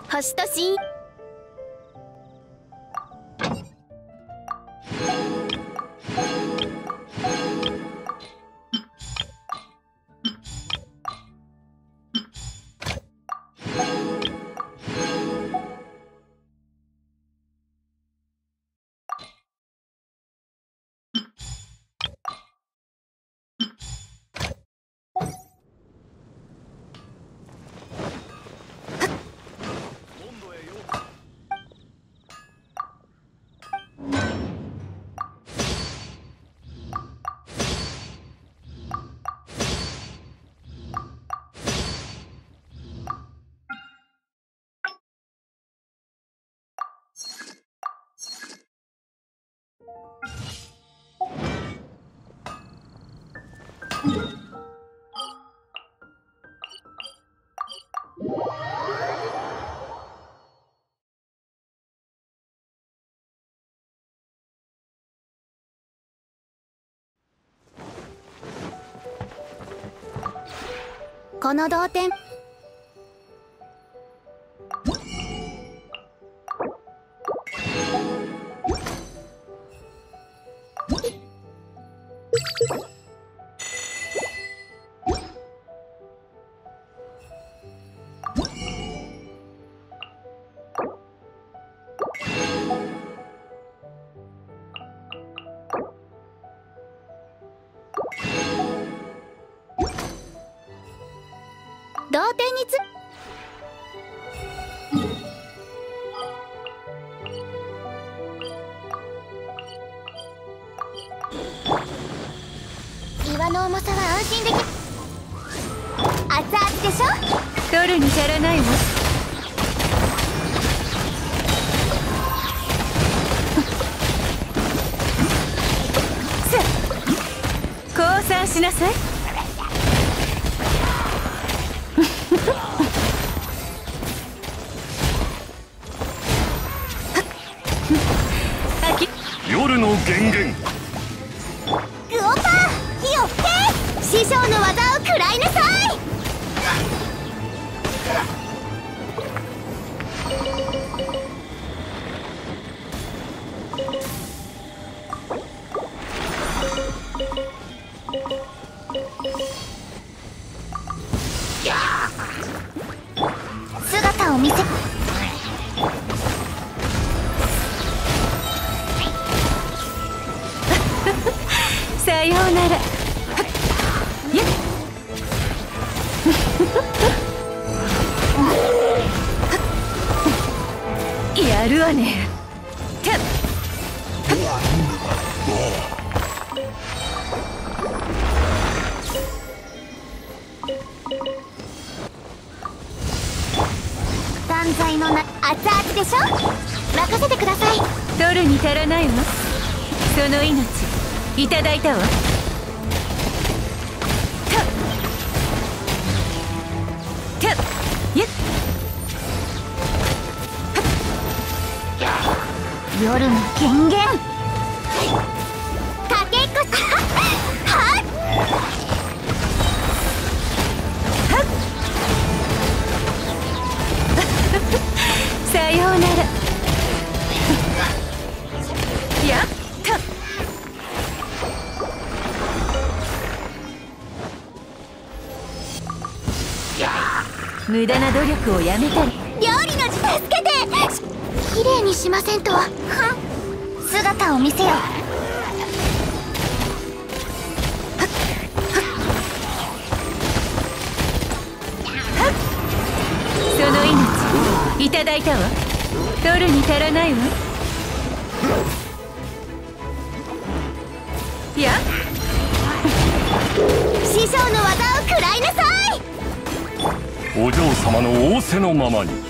星と深この同点。同点に岩の重さは安心できる。熱々でしょ。 取るに足らないわ。さあ降参しなさい。 夜の源源。 グオパー火を吹け。師匠の技を食らいなさい。姿を見せさようなら。やるわね。 断罪のな熱々でしょ。任せてください。 取るに足らないわ。その命いただいたわ。 夜の権限かけっこはっさようなら。やった無駄な努力をやめたり。 料理の字助けて。きれいにしませんと。姿を見せよ。 その命いただいたわ。取るに足らないわ。や師匠の技を食らいなさい。 お嬢様の仰せのままに。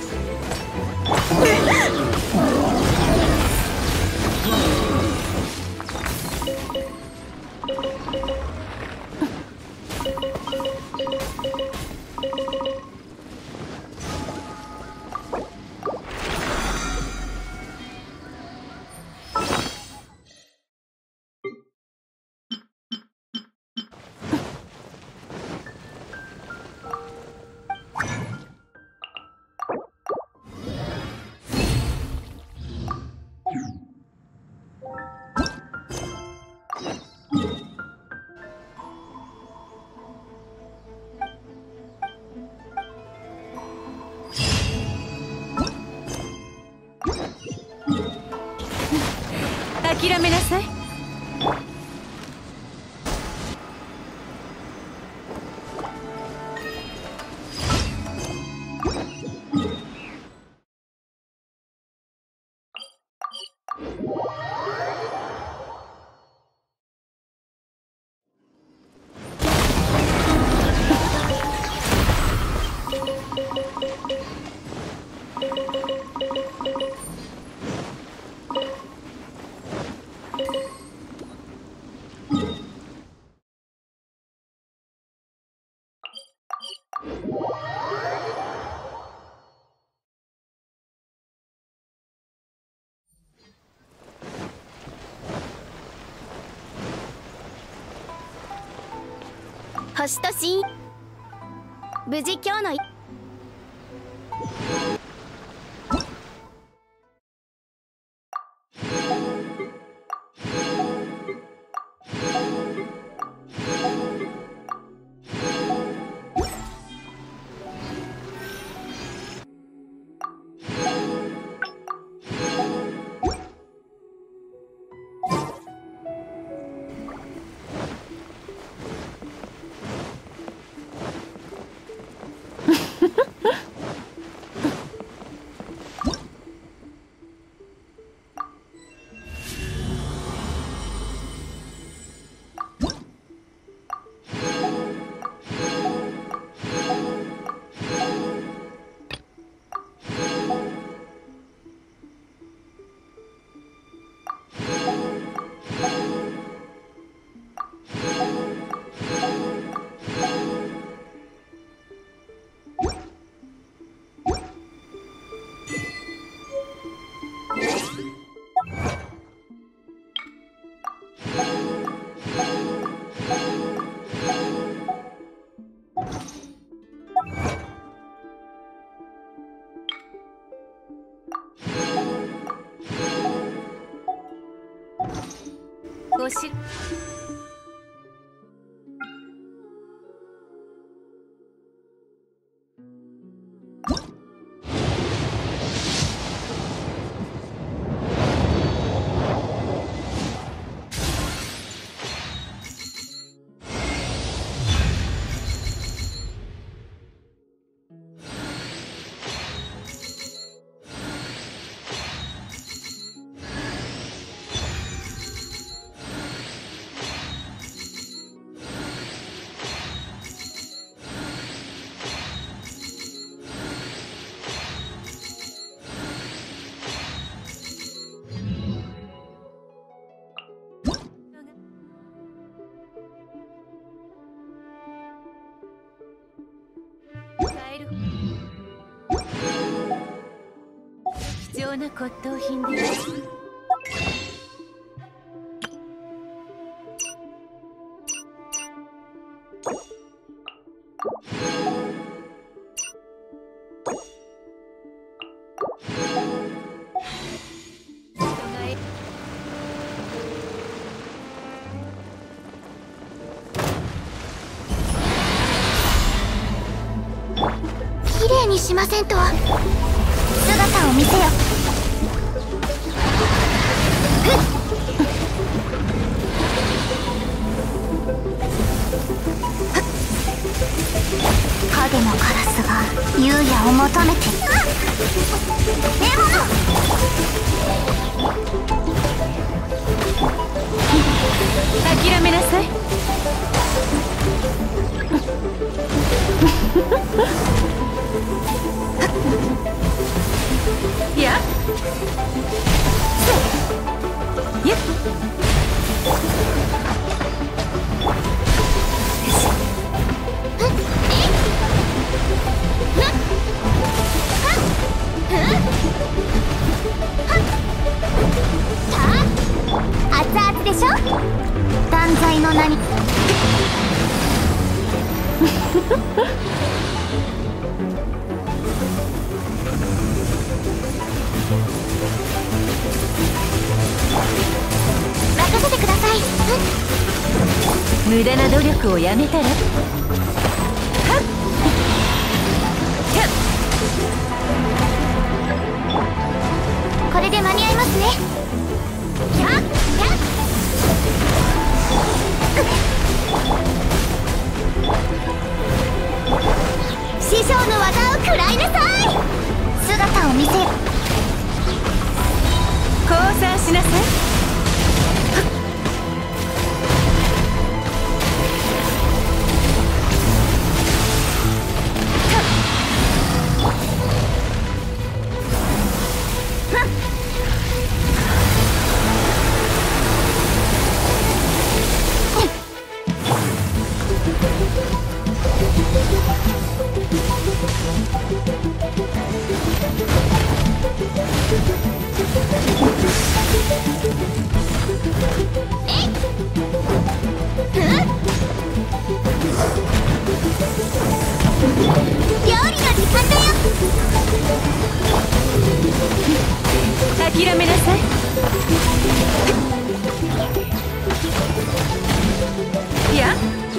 諦めなさい。 星と神無事今日の星貴重な骨董品です。 きれいにしませんと。姿を見せよ。影のカラスが優也を求めてる。獲物。 諦めなさい。いややっ熱々でしょ。断罪の名に。任せてください。 無駄な努力をやめたら。 これで間に合いますね。キャッ食らいなさい。姿を見せよ。 降参しなさい。 料理の時間だよ。 諦めなさい。いや、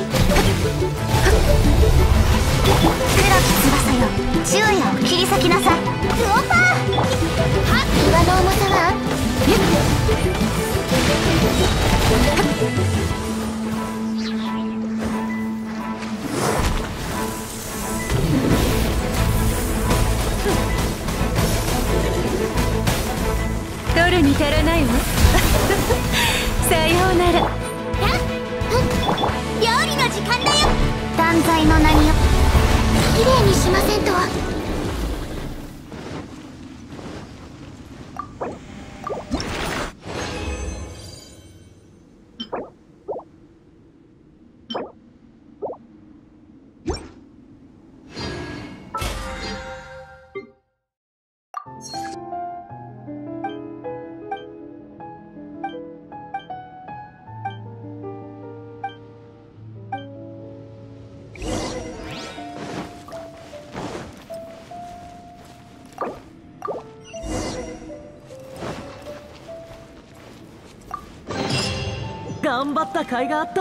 黒き翼よ、昼夜を切り裂きなさい。ウオパー岩の重さは取るに足らないわ。さようなら。 料理の時間だよ。断罪の名によ。きれいにしませんと。 頑張った甲斐があった。